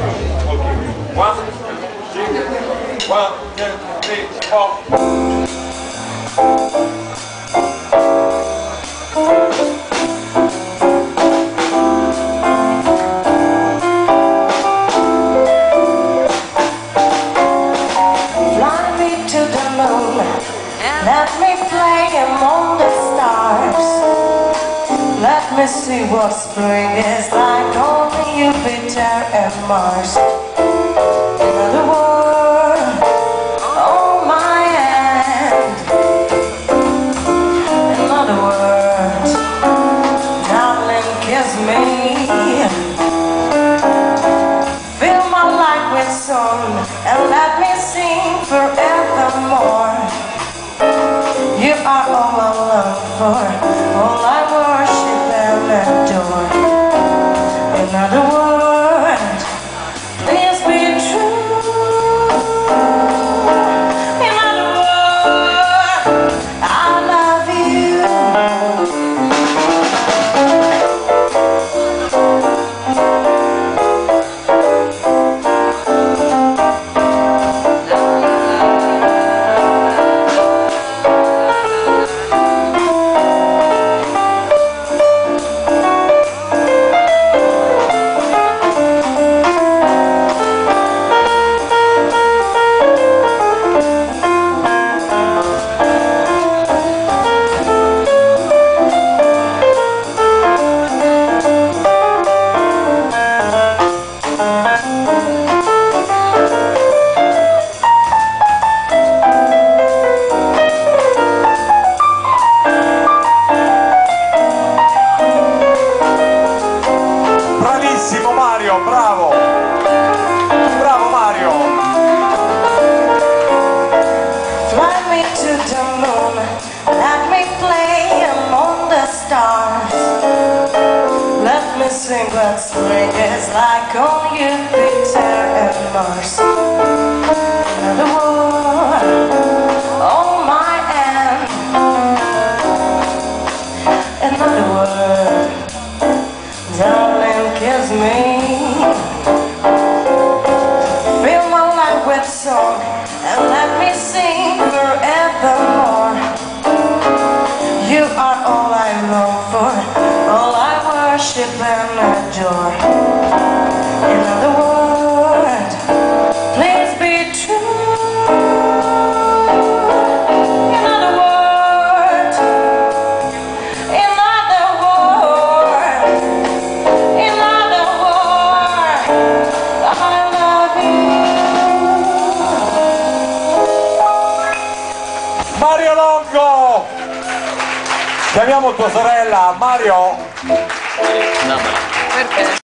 One, two, three, four. Let me play among the stars. Let me see what spring is like on Jupiter and Mars. Another world on my hand. Another world, darling, kiss me. Fill my life with song and let me sing forevermore. You are all I long for, all I worship and adore. Another word, please be true. Another word, I love you. Mario, bravo! Bravo Mario! Fly me to the moon, let me play among the stars. Let me sing what spring is like on Jupiter and Mars. Another world on my hand. Another word, darling, kiss me. Fill my life with song and let me sing forevermore. You are all I long for, all I worship and adore. Another word, please be true. Another word, another word, another word, I love you. Mario Longo! Chiamiamo tua sorella, Mario! Perché?